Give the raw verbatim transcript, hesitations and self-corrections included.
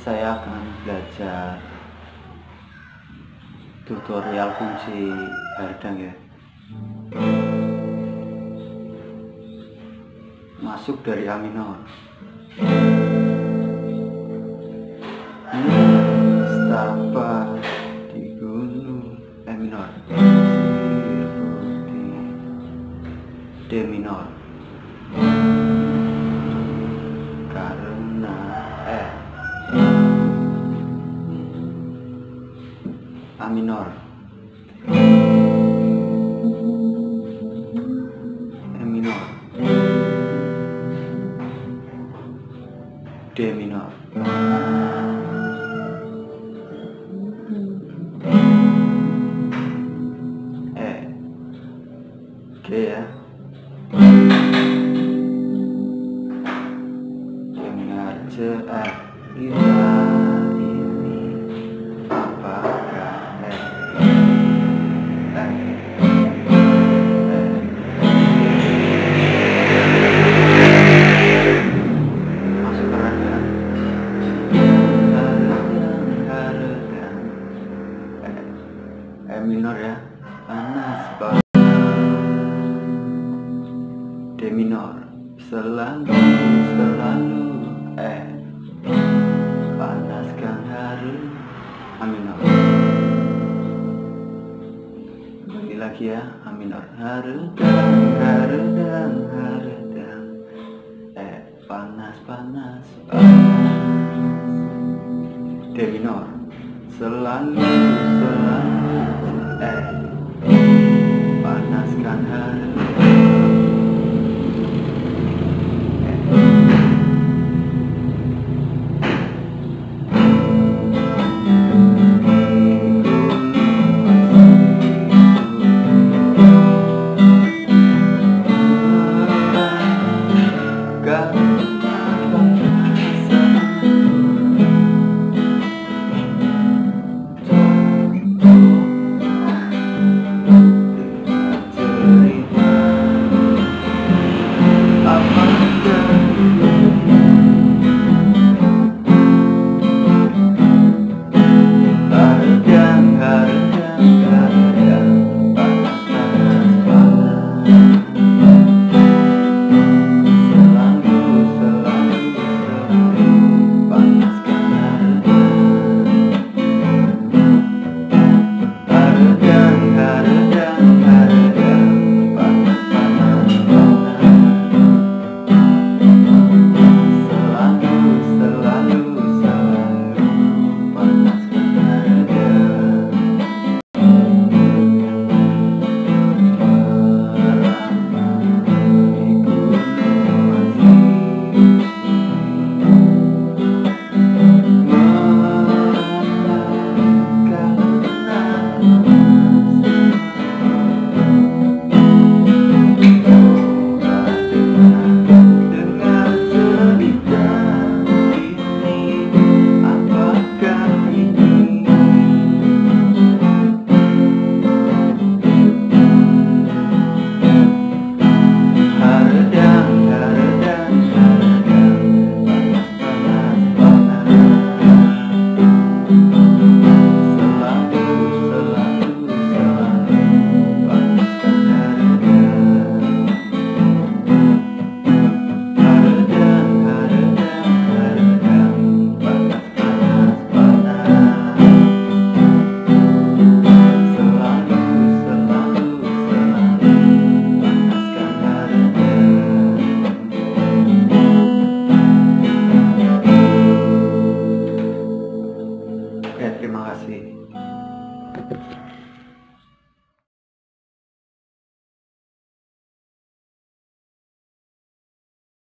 saya akan belajar tutorial fungsi hardang ya. Masuk dari A minor. Nestapa di gunung E minor. D minor. Karena E. A minor. E minor. D minor. E. G ya. Dengar jelas kita ini apakah E. E. Masuk keren ya. E minor ya, panas banget. D minor, selalu selalu E, panaskan hari. A minor. Bagi lagi ya, A minor. Haredang haredang